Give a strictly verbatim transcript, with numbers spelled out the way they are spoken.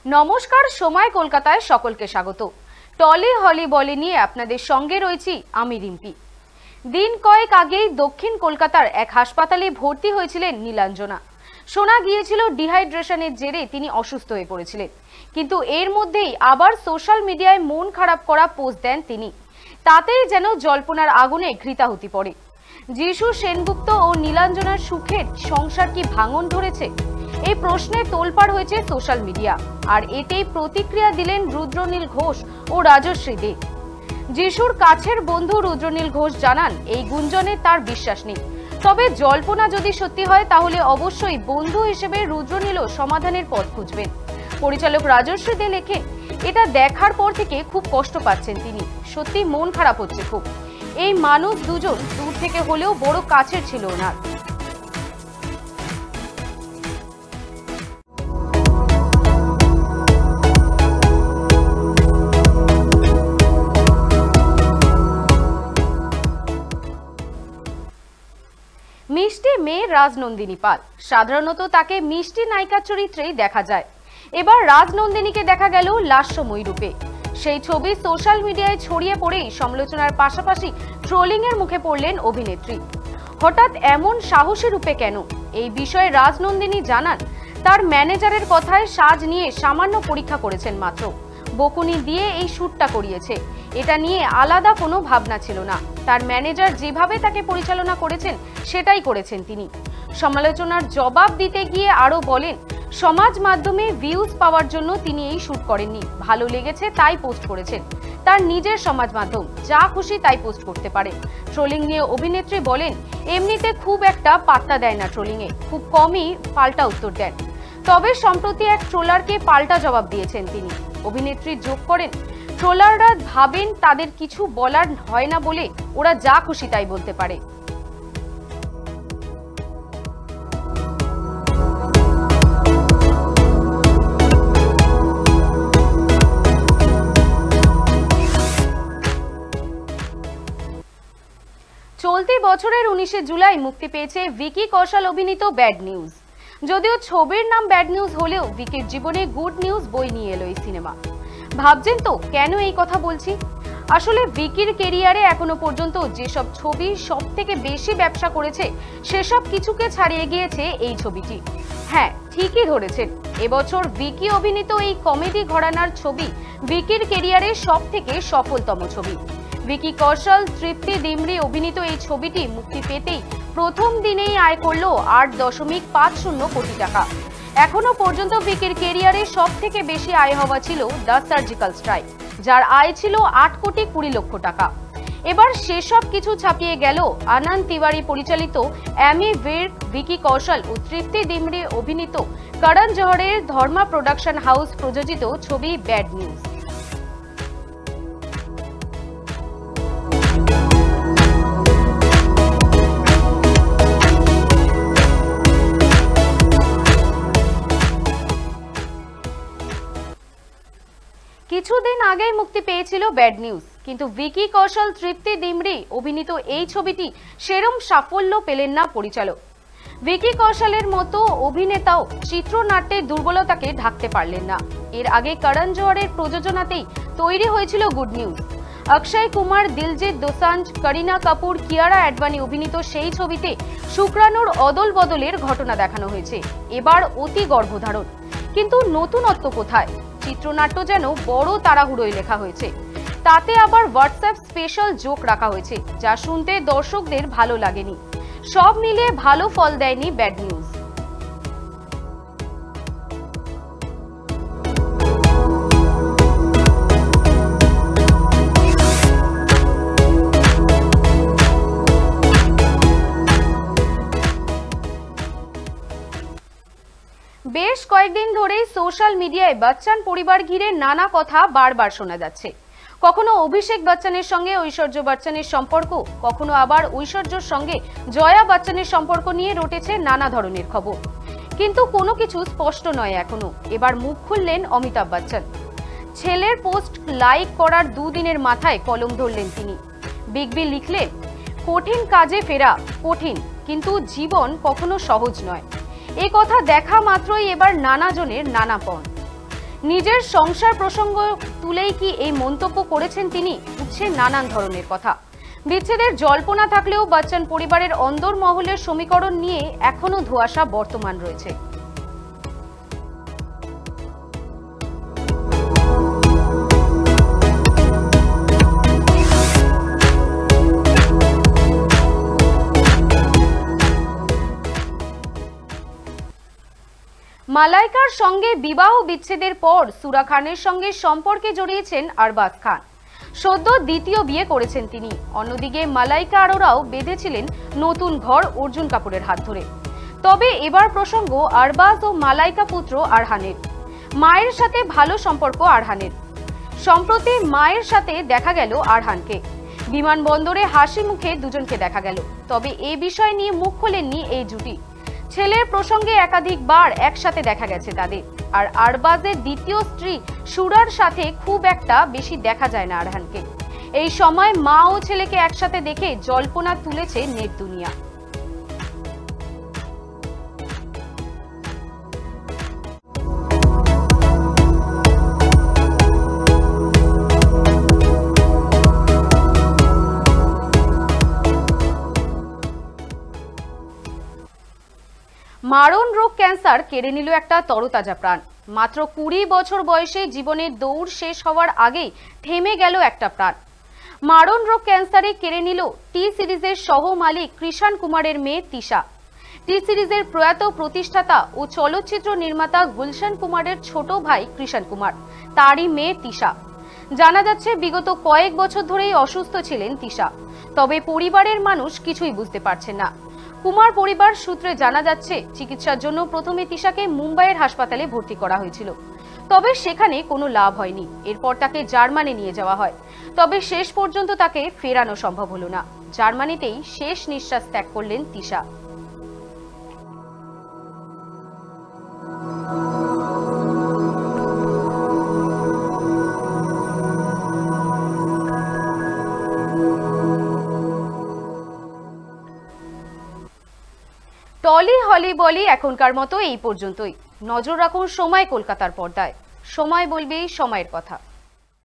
নমস্কার, সময় কলকাতায় সকলকে স্বাগত। টলি হলি বলে নিয়ে আপনাদের সঙ্গে রয়েছি আমি রিম্পি। দিন কয়েক আগেই দক্ষিণ কলকাতার এক হাসপাতালে ভর্তি হয়েছিলেন নীলাঞ্জনা। শোনা গিয়েছিল ডিহাইড্রেশনের জেরে তিনি অসুস্থ হয়ে পড়েছিলেন, কিন্তু এর মধ্যেই আবার সোশ্যাল মিডিয়ায় মন খারাপ করা পোস্ট দেন তিনি। তাতেই যেন জল্পনার আগুনে ঘৃতাহুতি পড়ে। যিশু সেনগুপ্ত ও নীলাঞ্জনার সুখের সংসার কি ভাঙন ধরেছে? এই প্রশ্নে তোলপাড় হয়েছে সোশ্যাল মিডিয়া, আর এতেই প্রতিক্রিয়া দিলেন রুদ্রনীল ঘোষ ও রাজশ্রী দে। যিশুর কাছের বন্ধু রুদ্রনীল ঘোষ জানান, এই গুঞ্জনে তার বিশ্বাস নেই, তবে জল্পনা যদি সত্যি হয় তাহলে অবশ্যই বন্ধু হিসেবে রুদ্রনীলও সমাধানের পথ খুঁজবেন। পরিচালক রাজশ্রী দে লেখেন, এটা দেখার পর থেকে খুব কষ্ট পাচ্ছেন তিনি, সত্যি মন খারাপ হচ্ছে খুব। এই মানুষ দুজন দূর থেকে হলেও বড় কাছের ছিল ওনার। মিষ্টি মেয়ে রাজনন্দিনী পাল, সাধারণত তাকে মিষ্টি নায়িকা চরিত্রেই দেখা যায়। এবার রাজনন্দিনীকে দেখা গেল লাস্যময়ী রূপে। সেই ছবি সোশ্যাল মিডিয়ায় ছড়িয়ে পড়েই সমালোচনার পাশাপাশি ট্রোলিং এর মুখে পড়লেন অভিনেত্রী। হঠাৎ এমন সাহসী রূপে কেন? এই বিষয়ে রাজনন্দিনী জানান, তার ম্যানেজারের কথায় সাজ নিয়ে সামান্য পরীক্ষা করেছেন মাত্র। বকুনি দিয়ে এই শ্যুটটা করিয়েছে, এটা নিয়ে আলাদা কোনো ভাবনা ছিল না। তার ম্যানেজার যেভাবে তাকে পরিচালনা করেছেন সেটাই করেছেন তিনি। সমালোচনার জবাব দিতে গিয়ে আরো বলেন, সমাজ মাধ্যমে ভিউজ পাওয়ার জন্য তিনি এই শ্যুট করেননি, ভালো লেগেছে তাই পোস্ট করেছেন। তার নিজের সমাজ মাধ্যম, যা খুশি তাই পোস্ট করতে পারে। ট্রোলিং নিয়ে অভিনেত্রী বলেন, এমনিতে খুব একটা পাত্তা দেয় না ট্রোলিং এ, খুব কমই পাল্টা উত্তর দেন। তবে সম্প্রতি এক ট্রোলারকে পাল্টা জবাব দিয়েছেন তিনি। অভিনেত্রী যোগ করেন, ট্রোলাররা ভাবেন তাদের কিছু বলার হয় না বলে ওরা যা খুশি তাই বলতে পারে। চলতি বছরের উনিশে জুলাই মুক্তি পেয়েছে ভিকি কৌশল অভিনীত ব্যাড নিউজ। যদিও ছবির নাম ব্যাড নিউজ হলেও ভিকির জীবনে গুড নিউজ বই নিয়ে এলো এই সিনেমা। ভাবছেন তো কেন এই কথা বলছি? আসলে ভিকির কেরিয়ারে এখনো পর্যন্ত যেসব ছবি সব থেকে বেশি ব্যবসা করেছে সেসব কিছুকে ছাড়িয়ে গিয়েছে এই ছবিটি। হ্যাঁ, ঠিকই ধরেছেন, এবছর ভিকি অভিনীত এই কমেডি ঘরানার ছবি ভিকির কেরিয়ারে সব থেকে সফলতম ছবি। ভিকি কৌশল তৃপ্তি দিমরি অভিনীত এই ছবিটি মুক্তি পেতেই প্রথম দিনেই আয় করলো আট দশমিক পাঁচ শূন্য কোটি টাকা। এখনো পর্যন্ত ভিকির কেরিয়ারে সব থেকে বেশি আয় হওয়া ছিল দ্য সার্জিক্যাল স্ট্রাইক, যার আয় ছিল আট কোটি কুড়ি লক্ষ টাকা। এবার সেসব কিছু ছাপিয়ে গেল আনন্দ তিওয়ারি পরিচালিত অ্যামি ভির্ক, ভিকি কৌশল ও তৃপ্তি দিমরি অভিনীত করণ জোহরের ধর্মা প্রোডাকশন হাউস প্রযোজিত ছবি ব্যাড নিউজ। কিছুদিন আগেই মুক্তি পেয়েছিল ব্যাড নিউজ, কিন্তু ভিকি কৌশল তৃপ্তি দিমরি অভিনীত এই ছবিটি সেরম সাফল্য পেলেন না পরিচালক। ভিকি কৌশলের মতো অভিনেতাও চিত্রনাট্যের দুর্বলতাকে ঢাকতে পারলেন না। এর আগে করণ জোহরের প্রযোজনাতেই তৈরি হয়েছিল গুড নিউজ। অক্ষয় কুমার, দিলজিৎ দোসাঞ্জ, করিনা কাপুর, কিয়ারা অ্যাডভানি অভিনীত সেই ছবিতে শুক্রাণুর অদল বদলের ঘটনা দেখানো হয়েছে। এবার অতি গর্ভধারণ, কিন্তু নতুনত্ব কোথায়? চিত্রনাট্য যেন বড় তাড়াহুড়োয় লেখা হয়েছে, তাতে আবার হোয়াটসঅ্যাপ স্পেশাল জোক রাখা হয়েছে, যা শুনতে দর্শকদের ভালো লাগেনি। সব মিলিয়ে ভালো ফল দেয়নি ব্যাড নিউজ। বেশ কয়েকদিন ধরেই সোশ্যাল মিডিয়ায় বচ্চন পরিবার ঘিরে নানা কথা বারবার শোনা যাচ্ছে। কখনো অভিষেক বচ্চনের সঙ্গে ঐশ্বর্য বচ্চনের সম্পর্ক, কখনো আবার ঐশ্বর্যর সঙ্গে জয়া বচ্চনের সম্পর্ক নিয়ে রটেছে নানা ধরনের খবর, কিন্তু কোনো কিছু স্পষ্ট নয় এখনো। এবার মুখ খুললেন অমিতাভ বচ্চন। ছেলের পোস্ট লাইক করার দুদিনের মাথায় কলম ধরলেন তিনি। বিগ বি লিখলেন, কঠিন কাজে ফেরা কঠিন, কিন্তু জীবন কখনো সহজ নয়। এই কথা দেখা মাত্রই এবার নানা জনের নানা পণ। নিজের সংসার প্রসঙ্গ তুলেই কি এই মন্তব্য করেছেন তিনি? উঠছে নানান ধরনের কথা। বিচ্ছেদের জল্পনা থাকলেও বচ্চন পরিবারের অন্দরমহলের সমীকরণ নিয়ে এখনো ধোঁয়াশা বর্তমান রয়েছে। মালাইকার সঙ্গে বিবাহ বিচ্ছেদের পর সুরা খানের সঙ্গে সম্পর্কে জড়িয়েছেন আরবাজ খান। সদ্য দ্বিতীয় বিয়ে করেছেন তিনি। অন্যদিকে মালাইকা আরোরাও বেঁধেছিলেন নতুন ঘর অর্জুন কাপুরের হাত ধরে। তবে এবার প্রসঙ্গ আরবাজ ও মালাইকা পুত্র আরহানের। মায়ের সাথে ভালো সম্পর্ক আরহানের। সম্প্রতি মায়ের সাথে দেখা গেল আরহানকে। বিমানবন্দরে হাসি মুখে দুজনকে দেখা গেল। তবে এই বিষয় নিয়ে মুখ খোলেননি এই জুটি। ছেলের প্রসঙ্গে একাধিকবার একসাথে দেখা গেছে তাদের। আর আরবাজের দ্বিতীয় স্ত্রী সুরার সাথে খুব একটা বেশি দেখা যায় না আরহানকে। এই সময় মা ও ছেলেকে একসাথে দেখে জল্পনা তুলেছে নেট দুনিয়া। মারণ রোগ ক্যান্সার কেড়ে নিল একটা তরতাজা প্রাণ। মাত্র কুড়ি বছর বয়সে জীবনের দৌড় শেষ হওয়ার আগেই থেমে গেল একটা প্রাণ। মারণ রোগ ক্যান্সারে কেড়ে নিল টি সিরিজের সহ মালিক কৃষাণ কুমারের মেয়ে তিশা। টি সিরিজের প্রয়াত প্রতিষ্ঠাতা ও চলচ্চিত্র নির্মাতা গুলশান কুমারের ছোট ভাই কৃষাণ কুমার, তারই মেয়ে তিশা। জানা যাচ্ছে বিগত কয়েক বছর ধরেই অসুস্থ ছিলেন তিশা। তবে পরিবারের মানুষ কিছুই বুঝতে পারছেন না। কুমার পরিবার সূত্রে জানা যাচ্ছে চিকিৎসার জন্য প্রথমে তিশাকে মুম্বাইয়ের হাসপাতালে ভর্তি করা হয়েছিল। তবে সেখানে কোনো লাভ হয়নি। এরপর তাকে জার্মানি নিয়ে যাওয়া হয়। তবে শেষ পর্যন্ত তাকে ফেরানো সম্ভব হলো না। জার্মানিতেই শেষ নিঃশ্বাস ত্যাগ করলেন তিশা। টলি হলি বলি এখনকার মতো এই পর্যন্তই। নজর রাখুন সময় কলকাতার পর্দায়। সময় বলবে সময়ের কথা।